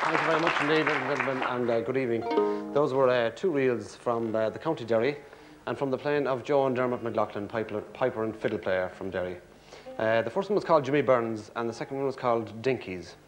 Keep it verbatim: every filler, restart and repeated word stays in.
Thank you very much indeed, ladies and gentlemen, and uh, good evening. Those were uh, two reels from uh, the County Derry and from the playing of Joe and Dermot McLaughlin, piper, piper and fiddle player from Derry. Uh, the first one was called Jimmy Burns and the second one was called Dinkies.